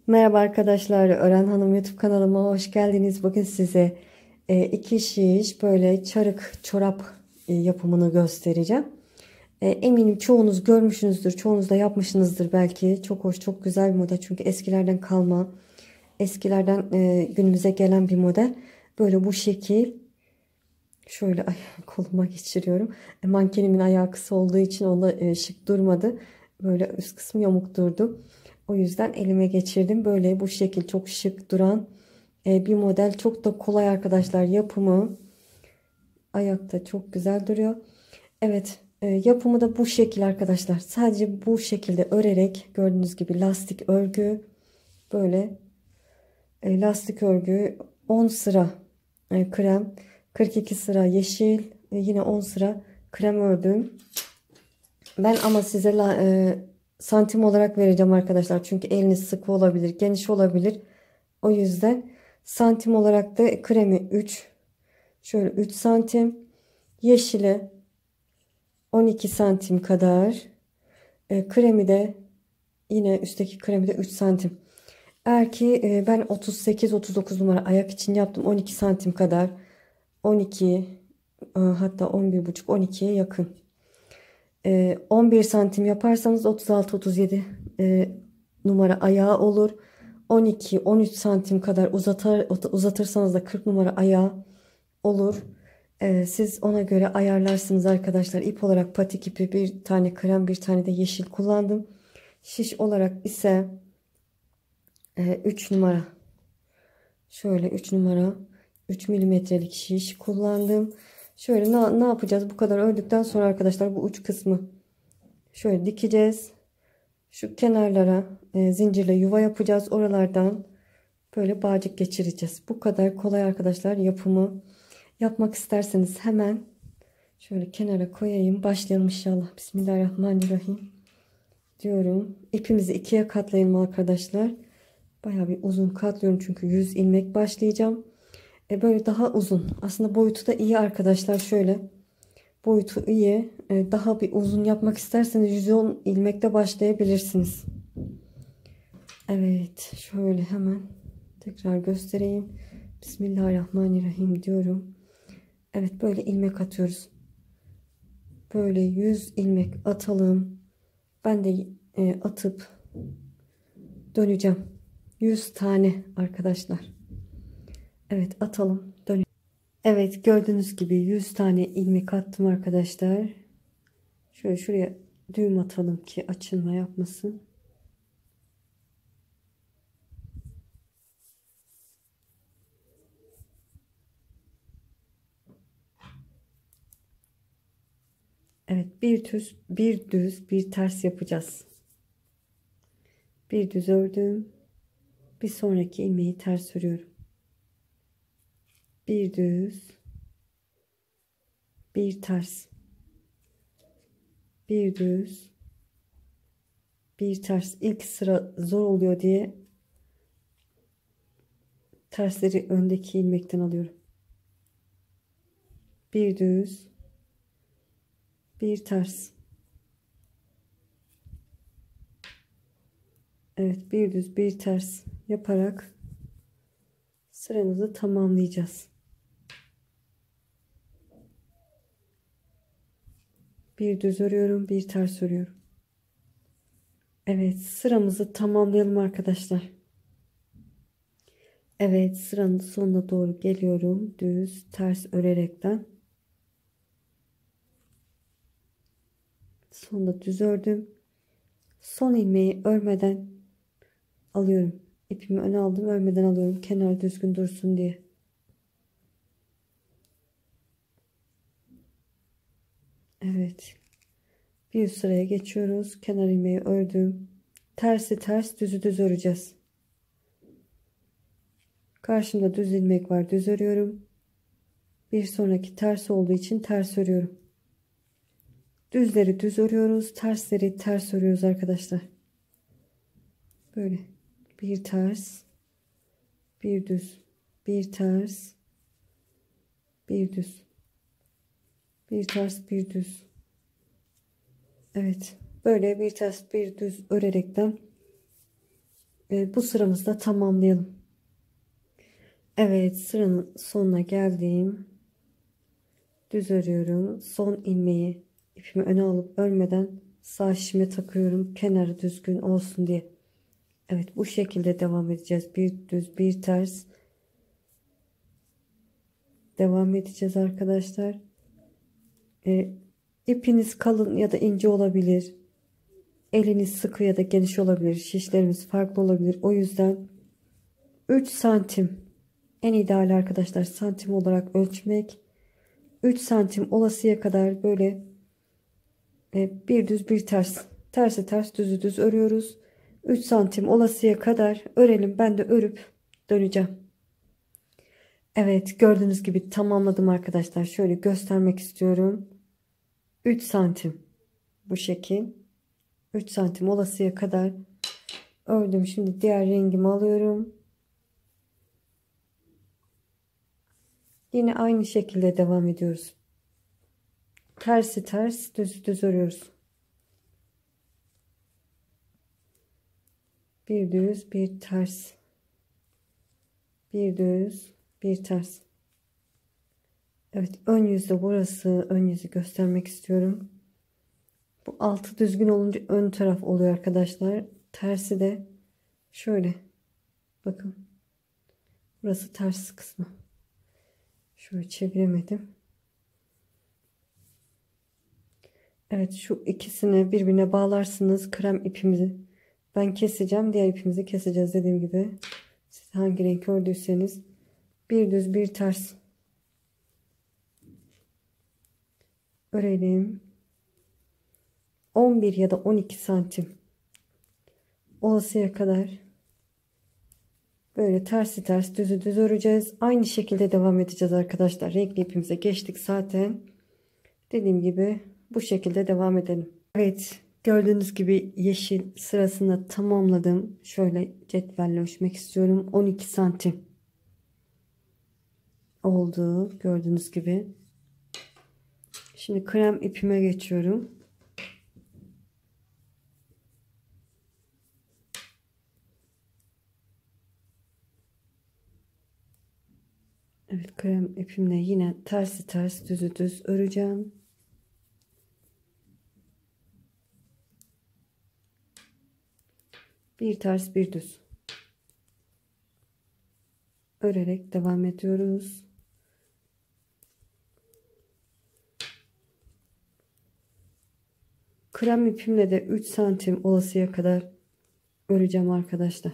Merhaba arkadaşlar, Ören Hanım YouTube kanalıma hoş geldiniz. Bugün size iki şiş böyle çarık çorap yapımını göstereceğim. Eminim çoğunuz görmüşsünüzdür, çoğunuz da yapmışsınızdır belki. Çok hoş, çok güzel bir model çünkü eskilerden kalma, eskilerden günümüze gelen bir model. Böyle bu şekil, şöyle ay, koluma geçiriyorum. Mankenimin ayağı kısa olduğu için onda şık durmadı. Böyle üst kısmı yamuk durdu. O yüzden elime geçirdim. Böyle bu şekil çok şık duran bir model. Çok da kolay arkadaşlar yapımı. Ayakta çok güzel duruyor. Evet, yapımı da bu şekil arkadaşlar. Sadece bu şekilde örerek gördüğünüz gibi lastik örgü, böyle lastik örgü 10 sıra krem, 42 sıra yeşil, yine 10 sıra krem ördüm. Ben ama size santim olarak vereceğim arkadaşlar. Çünkü eliniz sıkı olabilir, geniş olabilir. O yüzden santim olarak da kremi 3, şöyle 3 santim, yeşili 12 santim kadar, kremi de yine üstteki kremi de 3 santim. Eğer ki ben 38-39 numara ayak için yaptım, 12 santim kadar, 12 hatta 11,5-12'ye yakın. 11 santim yaparsanız 36-37 numara ayağı olur. 12-13 santim kadar uzatırsanız da 40 numara ayağı olur. Siz ona göre ayarlarsınız arkadaşlar. İp olarak patik ipi, bir tane krem, bir tane de yeşil kullandım. Şiş olarak ise 3 numara, şöyle 3 numara 3 milimetrelik şiş kullandım. Şöyle ne yapacağız? Bu kadar ördükten sonra arkadaşlar bu uç kısmı şöyle dikeceğiz. Şu kenarlara zincirle yuva yapacağız. Oralardan böyle bağcık geçireceğiz. Bu kadar kolay arkadaşlar yapımı. Yapmak isterseniz hemen şöyle kenara koyayım. Başlayalım inşallah. Bismillahirrahmanirrahim diyorum. İpimizi ikiye katlayalım arkadaşlar. Bayağı bir uzun katlıyorum çünkü 100 ilmek başlayacağım. Böyle daha uzun. Aslında boyutu da iyi arkadaşlar. Şöyle boyutu iyi. Daha bir uzun yapmak isterseniz 110 ilmekte başlayabilirsiniz. Evet, şöyle hemen tekrar göstereyim. Bismillahirrahmanirrahim diyorum. Evet, böyle ilmek atıyoruz. Böyle 100 ilmek atalım. Ben de atıp döneceğim. 100 tane arkadaşlar. Evet, atalım. Dön. Evet, gördüğünüz gibi 100 tane ilmek attım arkadaşlar. Şöyle şuraya düğüm atalım ki açılma yapmasın. Evet, bir düz bir ters yapacağız. Bir düz ördüm. Bir sonraki ilmeği ters örüyorum. Bir düz, bir ters, bir düz, bir ters. İlk sıra zor oluyor diye tersleri öndeki ilmekten alıyorum. Bir düz, bir ters. Evet, bir düz, bir ters yaparak sıramızı tamamlayacağız. Bir düz örüyorum, bir ters örüyorum. Evet, sıramızı tamamlayalım arkadaşlar. Evet, sıranın sonuna doğru geliyorum. Düz, ters örerekten. Sonunda düz ördüm. Son ilmeği örmeden alıyorum. İpimi öne aldım, örmeden alıyorum. Kenar düzgün dursun diye. Evet. Bir sıraya geçiyoruz. Kenar ilmeği ördüm. Tersi ters, düzü düz öreceğiz. Karşımda düz ilmek var. Düz örüyorum. Bir sonraki ters olduğu için ters örüyorum. Düzleri düz örüyoruz. Tersleri ters örüyoruz arkadaşlar. Böyle. Bir ters. Bir düz. Bir ters. Bir düz. Bir ters, bir düz. Evet. Böyle bir ters, bir düz örerekten bu sıramızı da tamamlayalım. Evet, sıranın sonuna geldim. Düz örüyorum. Son ilmeği ipimi öne alıp örmeden sağ şişime takıyorum. Kenarı düzgün olsun diye. Evet, bu şekilde devam edeceğiz. Bir düz bir ters devam edeceğiz arkadaşlar. İpiniz kalın ya da ince olabilir. Eliniz sıkı ya da geniş olabilir. Şişlerimiz farklı olabilir. O yüzden 3 santim en ideal arkadaşlar, santim olarak ölçmek. 3 santim olasıya kadar böyle bir düz bir ters, tersi ters, düzü düz örüyoruz. 3 santim olasıya kadar örelim. Ben de örüp döneceğim. Evet, gördüğünüz gibi tamamladım arkadaşlar. Şöyle göstermek istiyorum. 3 santim bu şekil. 3 santim olasıya kadar ördüm. Şimdi diğer rengimi alıyorum. Yine aynı şekilde devam ediyoruz. Tersi ters, düz düz örüyoruz. Bir düz bir ters, bir düz bir ters. Evet, ön yüzde burası. Ön yüzü göstermek istiyorum. Bu altı düzgün olunca ön taraf oluyor arkadaşlar. Tersi de şöyle, bakın, burası ters kısmı. Şöyle çeviremedim. Evet, şu ikisini birbirine bağlarsınız. Krem ipimizi ben keseceğim, diğer ipimizi keseceğiz dediğim gibi. Siz hangi renk ördüyseniz bir düz bir ters örelim. 11 ya da 12 santim olasıya kadar böyle tersi ters, düzü düz öreceğiz. Aynı şekilde devam edeceğiz arkadaşlar. Renkli ipimize geçtik zaten. Dediğim gibi bu şekilde devam edelim. Evet, gördüğünüz gibi yeşil sırasını tamamladım. Şöyle cetvelle ölçmek istiyorum. 12 santim oldu gördüğünüz gibi. Şimdi krem ipime geçiyorum. Evet, krem ipimle yine tersi ters, düzü düz öreceğim. Bir ters bir düz örerek devam ediyoruz. Krem ipimle de 3 santim olasıya kadar öreceğim arkadaşlar.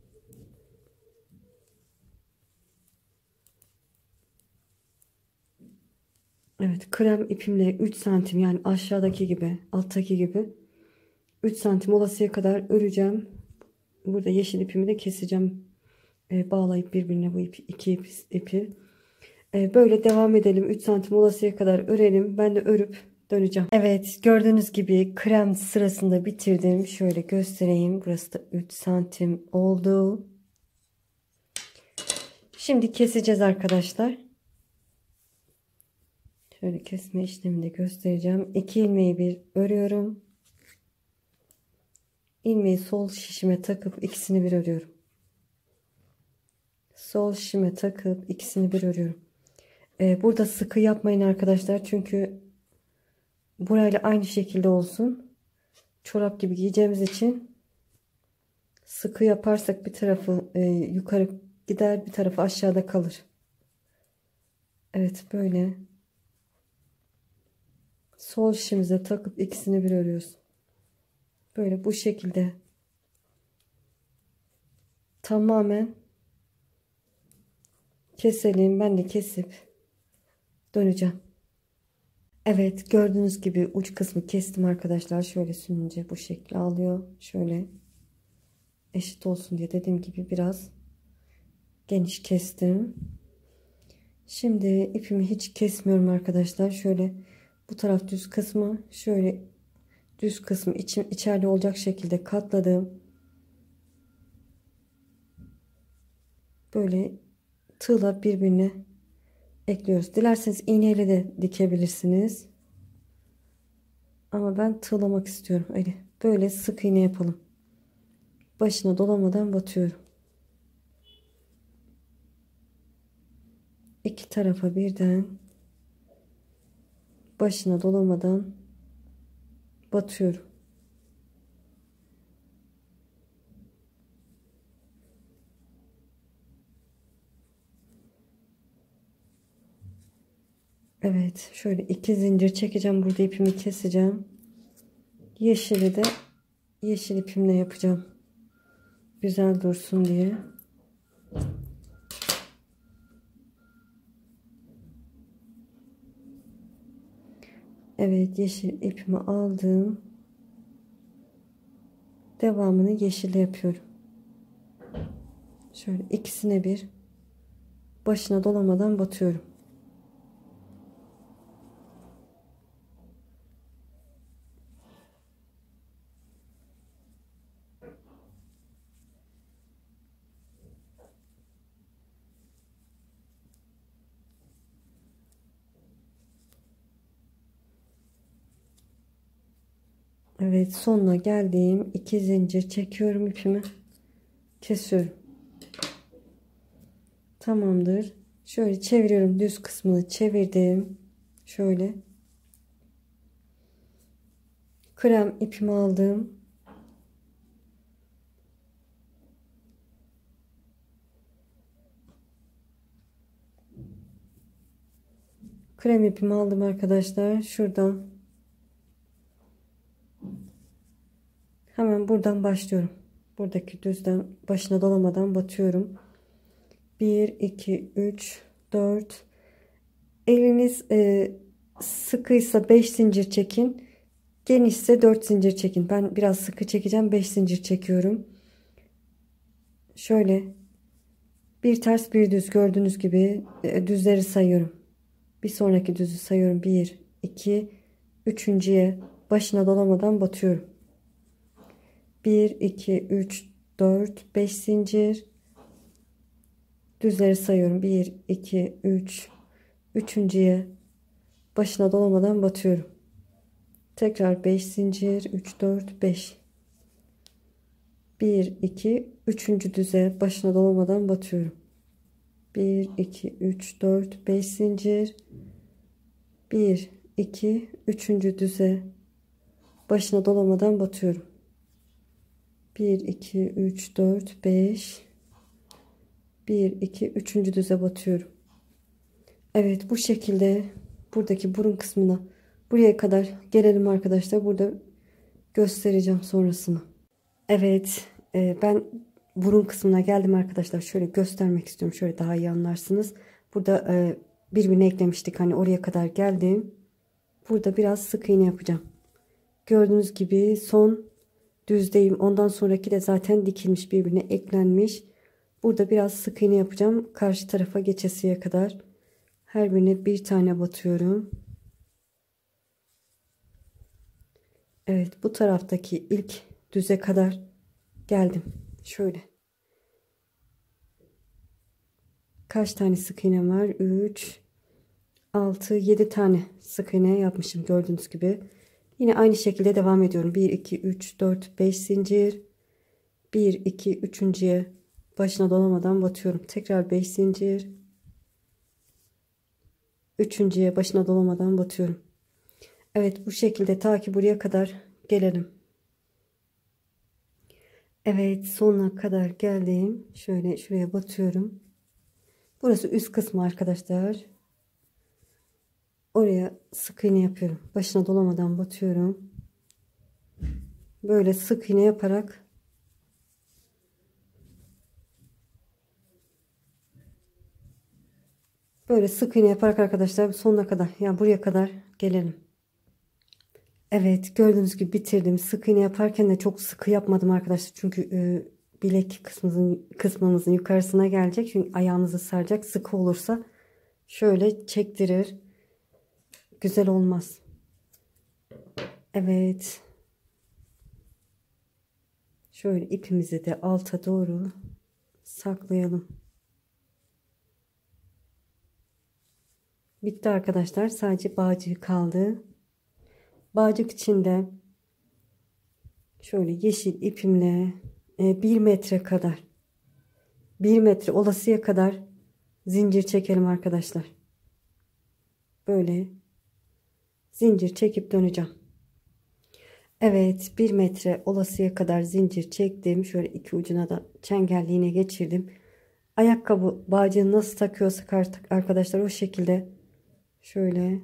Evet, krem ipimle 3 santim, yani aşağıdaki gibi, alttaki gibi 3 santim olasıya kadar öreceğim. Burada yeşil ipimi de keseceğim. Bağlayıp birbirine bu ipi. Böyle devam edelim. 3 santim olasıya kadar örelim. Ben de örüp döneceğim. Evet, gördüğünüz gibi krem sırasında bitirdim. Şöyle göstereyim. Burası da 3 santim oldu. Şimdi keseceğiz arkadaşlar. Şöyle kesme işlemini de göstereceğim. 2 ilmeği bir örüyorum. İlmeği sol şişime takıp ikisini bir örüyorum. Sol şişime takıp ikisini bir örüyorum. Burada sıkı yapmayın arkadaşlar. Çünkü burayla aynı şekilde olsun. Çorap gibi giyeceğimiz için sıkı yaparsak bir tarafı yukarı gider, bir tarafı aşağıda kalır. Evet, böyle sol şişimize takıp ikisini bir örüyoruz. Böyle bu şekilde tamamen keselim. Ben de kesip döneceğim. Evet, gördüğünüz gibi uç kısmı kestim arkadaşlar. Şöyle sürünce bu şekli alıyor. Şöyle eşit olsun diye dediğim gibi biraz geniş kestim. Şimdi ipimi hiç kesmiyorum arkadaşlar. Şöyle bu taraf düz kısmı, şöyle düz kısmı içeride olacak şekilde katladım. Böyle tığla birbirine ekliyoruz. Dilerseniz iğneyle de dikebilirsiniz. Ama ben tığlamak istiyorum. Öyle böyle sık iğne yapalım. Başına dolamadan batıyorum. İki tarafa birden başına dolamadan batıyorum. Evet, şöyle 2 zincir çekeceğim. Burada ipimi keseceğim. Yeşili de yeşil ipimle yapacağım. Güzel dursun diye. Evet, yeşil ipimi aldım. Devamını yeşille yapıyorum. Şöyle ikisine bir başına dolamadan batıyorum. Evet, sonuna geldim. 2 zincir çekiyorum ipimi. Kesiyorum. Tamamdır. Şöyle çeviriyorum. Düz kısmını çevirdim. Şöyle. Krem ipimi aldım. Krem ipimi aldım arkadaşlar. Şuradan. Hemen buradan başlıyorum. Buradaki düzden başına dolamadan batıyorum. 1, 2, 3, 4. Eliniz sıkıysa 5 zincir çekin. Genişse 4 zincir çekin. Ben biraz sıkı çekeceğim. 5 zincir çekiyorum. Şöyle bir ters bir düz gördüğünüz gibi düzleri sayıyorum. Bir sonraki düzü sayıyorum. 1, 2, üçüncüye başına dolamadan batıyorum. 1, 2, 3, 4, 5 zincir. Düzleri sayıyorum. 1, 2, 3. Üçüncüye başına dolamadan batıyorum. Tekrar 5 zincir. 3, 4, 5. 1, 2, üçüncü düze başına dolamadan batıyorum. 1, 2, 3, 4, 5 zincir. 1, 2, üçüncü düze başına dolamadan batıyorum. 1, 2, 3, 4, 5. 1, 2, üçüncü düze batıyorum. Evet, bu şekilde buradaki burun kısmına buraya kadar gelelim arkadaşlar. Burada göstereceğim sonrasını. Evet, ben burun kısmına geldim arkadaşlar. Şöyle göstermek istiyorum. Şöyle daha iyi anlarsınız. Burada birbirine eklemiştik. Hani oraya kadar geldim. Burada biraz sık iğne yapacağım. Gördüğünüz gibi son düzdeyim. Ondan sonraki de zaten dikilmiş, birbirine eklenmiş. Burada biraz sık iğne yapacağım. Karşı tarafa geçesiye kadar. Her birine bir tane batıyorum. Evet, bu taraftaki ilk düze kadar geldim. Şöyle. Kaç tane sık iğnem var? 3, 6, 7 tane sık iğne yapmışım gördüğünüz gibi. Yine aynı şekilde devam ediyorum. 1, 2, 3, 4, 5 zincir. 1, 2, üçüncüye başına dolamadan batıyorum. Tekrar 5 zincir. Üçüncüye başına dolamadan batıyorum. Evet, bu şekilde ta ki buraya kadar gelelim. Evet, sonuna kadar geldim. Şöyle şuraya batıyorum. Burası üst kısmı arkadaşlar. Oraya sık iğne yapıyorum. Başına dolamadan batıyorum. Böyle sık iğne yaparak arkadaşlar sonuna kadar, yani buraya kadar gelelim. Evet, gördüğünüz gibi bitirdim. Sık iğne yaparken de çok sıkı yapmadım arkadaşlar. Çünkü bilek kısmımızın yukarısına gelecek. Çünkü ayağımızı saracak. Sıkı olursa şöyle çektirir. Güzel olmaz. Evet. Şöyle ipimizi de alta doğru saklayalım. Bitti arkadaşlar. Sadece bağcığı kaldı. Bağcık içinde şöyle yeşil ipimle 1 metre kadar, 1 metre olasıya kadar zincir çekelim arkadaşlar. Böyle zincir çekip döneceğim. Evet, 1 metre olasıya kadar zincir çektim. Şöyle iki ucuna da çengelliğine geçirdim. Ayakkabı bağcığını nasıl takıyorsak artık arkadaşlar o şekilde şöyle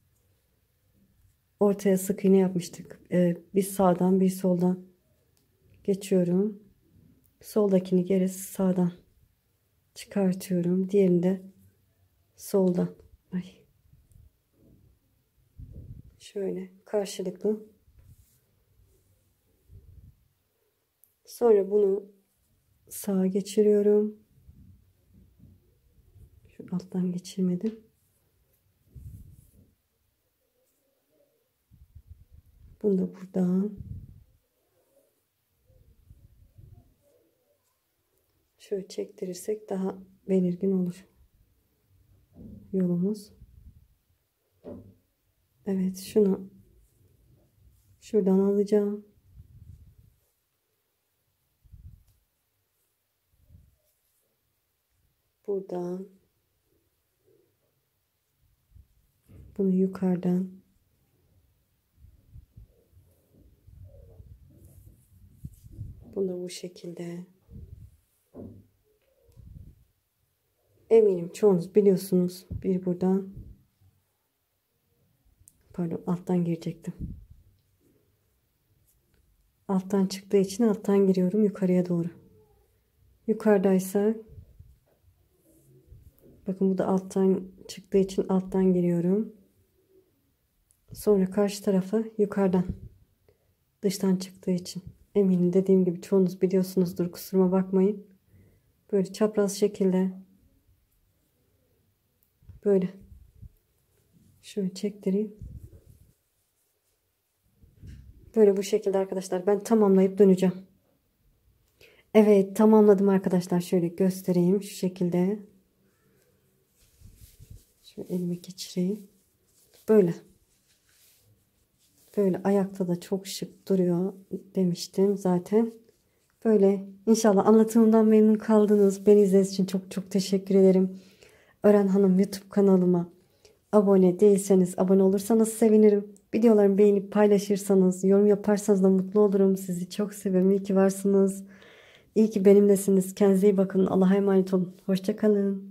ortaya sık iğne yapmıştık. Bir sağdan bir soldan geçiyorum. Soldakini geri sağdan çıkartıyorum. Diğerini de soldan. Ay. Şöyle karşılıklı. Sonra bunu sağa geçiriyorum. Şu alttan geçirmedim. Bunu da buradan şöyle çektirirsek daha belirgin olur yolumuz. Evet, şunu şuradan alacağım. Buradan bunu yukarıdan bunu bu şekilde. Eminim çoğunuz biliyorsunuz. Bir buradan, pardon, alttan girecektim. Alttan çıktığı için alttan giriyorum yukarıya doğru. Yukarıdaysa bakın bu da alttan çıktığı için alttan giriyorum. Sonra karşı tarafa yukarıdan, dıştan çıktığı için. Eminim dediğim gibi çoğunuz biliyorsunuzdur, kusuruma bakmayın. Böyle çapraz şekilde böyle şöyle çektireyim. Böyle bu şekilde arkadaşlar ben tamamlayıp döneceğim. Evet, tamamladım arkadaşlar. Şöyle göstereyim şu şekilde. Şöyle elime geçireyim. Böyle. Böyle ayakta da çok şık duruyor demiştim zaten. Böyle inşallah anlatımımdan memnun kaldınız. Beni izlediğiniz için çok çok teşekkür ederim. Ören Hanım YouTube kanalıma abone değilseniz abone olursanız sevinirim. Videolarımı beğenip paylaşırsanız, yorum yaparsanız da mutlu olurum. Sizi çok seviyorum. İyi ki varsınız. İyi ki benimlesiniz. Kendinize iyi bakın. Allah'a emanet olun. Hoşça kalın.